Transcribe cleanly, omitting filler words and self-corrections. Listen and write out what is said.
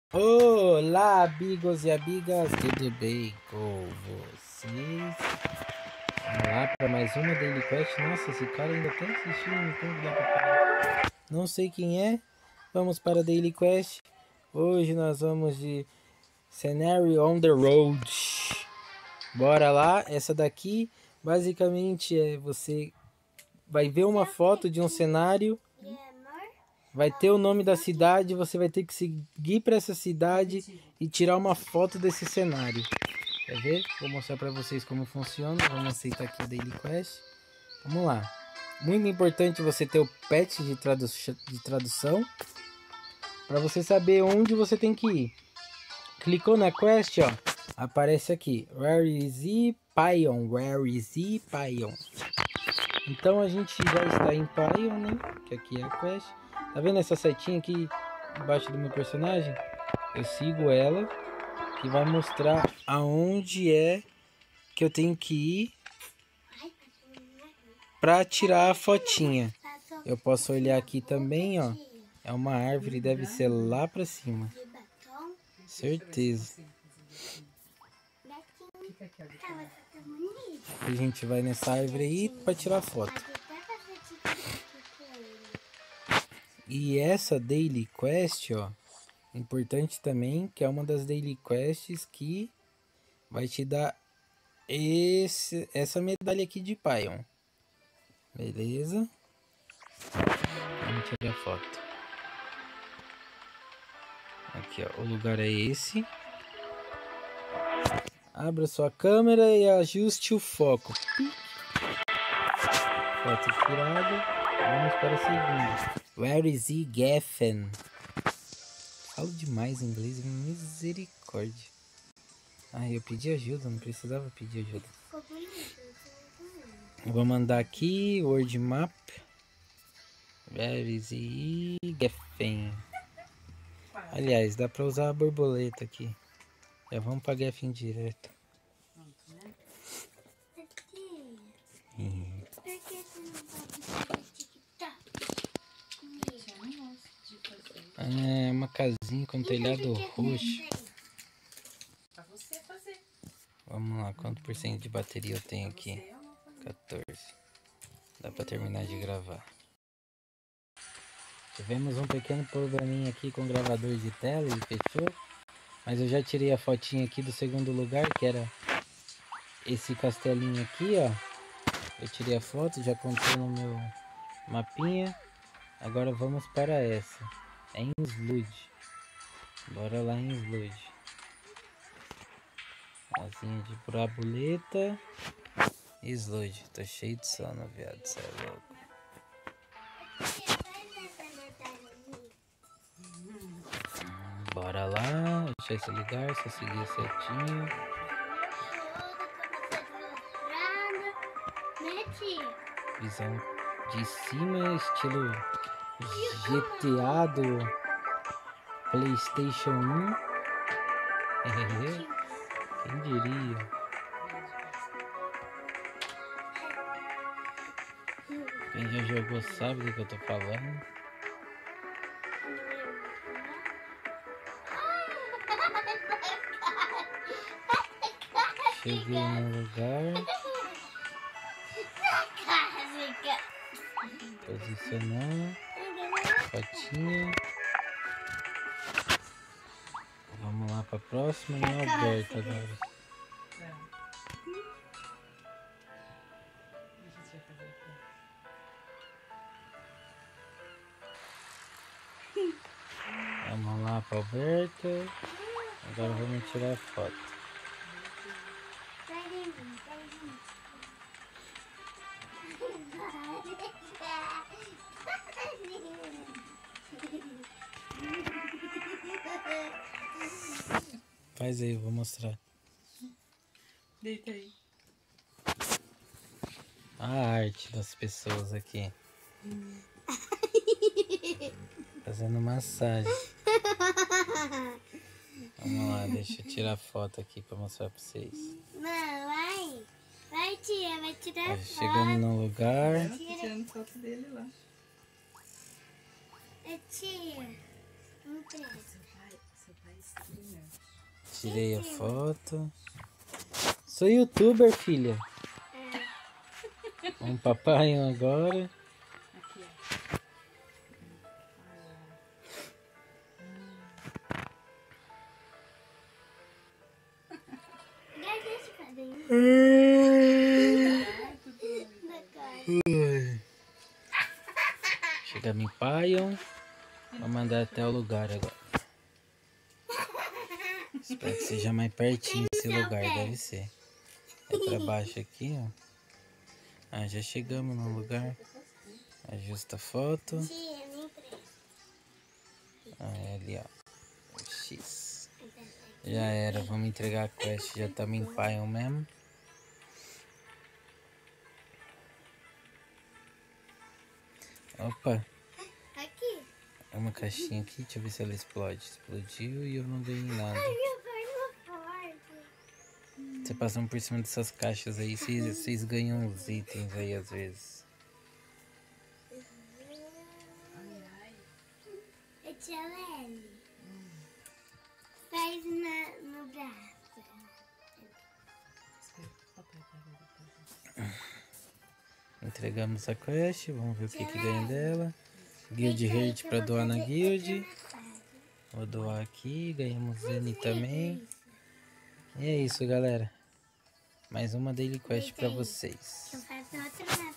Olá, amigos e amigas, tudo bem com vocês? Vamos lá para mais uma Daily Quest. Nossa, esse cara ainda tá assistindo, como que dá pra parar? Não sei quem é. Vamos para a Daily Quest. Hoje nós vamos de Scenario on the Road. Bora lá. Essa daqui basicamente é você vai ver uma foto de um cenário. Vai ter o nome da cidade, você vai ter que seguir para essa cidade e tirar uma foto desse cenário. Quer ver? Vou mostrar para vocês como funciona. Vamos aceitar aqui a Daily Quest. Vamos lá. Muito importante você ter o patch de tradução para você saber onde você tem que ir. Clicou na quest, ó, aparece aqui. Where is he? Pion. Where is he? Pion. Então a gente já está em Pion, né? Que aqui é a quest. Tá vendo essa setinha aqui embaixo do meu personagem? Eu sigo ela, que vai mostrar aonde é que eu tenho que ir para tirar a fotinha. Eu posso olhar aqui também, ó. É uma árvore, deve ser lá para cima. Certeza. A gente vai nessa árvore aí para tirar foto. E essa Daily Quest, ó, importante também, que é uma das Daily Quests que vai te dar essa medalha aqui de Pion. Beleza? Vamos tirar a foto. Aqui, ó, o lugar é esse. Abra sua câmera e ajuste o foco. Foto tirada. Vamos para a segunda. Where is he, Geffen? Falo demais inglês, misericórdia. Ah, eu pedi ajuda, não precisava pedir ajuda. Vou mandar aqui, Word Map. Where is he, Geffen? Aliás, dá pra usar a borboleta aqui. Já vamos pra Geffen direto. É uma casinha com telhado roxo. Vamos lá, quanto por cento de bateria eu tenho aqui? 14. Dá pra terminar de gravar. Tivemos um pequeno probleminha aqui com o gravador de tela e fechou. Mas eu já tirei a fotinha aqui do segundo lugar, que era esse castelinho aqui, ó. Eu tirei a foto, já contei no meu mapinha. Agora vamos para essa. É em Sludge. Bora lá em Sludge. Asinha de borboleta. Sludge. Tô cheio de sono, viado. Cê é louco. Bora lá. Deixa esse lugar. Só seguir certinho. Visão de cima, estilo GTA do PlayStation 1. Quem diria? Quem já jogou sabe do que eu tô falando. Cheguei no lugar. Posicionar. Fotinha. Vamos lá pra próxima e Alberto agora. Vamos lá pra Alberto. Agora vamos tirar a foto. Faz aí, eu vou mostrar. Deita aí. A arte das pessoas aqui. Fazendo massagem. Vamos lá, deixa eu tirar foto aqui pra mostrar pra vocês. Não, vai. Vai, tia, vai tirar foto. Chegando no lugar. Tô tirando foto dele lá. Tia, não presta. Seu pai Tirei a foto. Sou youtuber, filha. Um papai agora. Aqui, Deixa eu fazer na cara. Chega me paiam. Vou mandar até o lugar agora. Espero que seja mais pertinho esse lugar, deve ser. Vai pra baixo aqui, ó. Ah, já chegamos no lugar. Ajusta a foto. Tia, me empresta. Ah, é ali, ó. O X. Já era, vamos entregar a quest. Já estamos em paião mesmo. Opa, Aqui. é uma caixinha aqui, deixa eu ver se ela explode. Explodiu e eu não ganhei nada. Minha perna forte. Você passando por cima dessas caixas aí, vocês ganham os itens aí às vezes. É tia Lely. Faz no braço. Entregamos a quest, vamos ver o que ganha dela. Guild Herd pra doar na guild. Vou doar aqui, ganhamos N também. E é isso, galera. Mais uma daily quest pra vocês. Eu faço outra.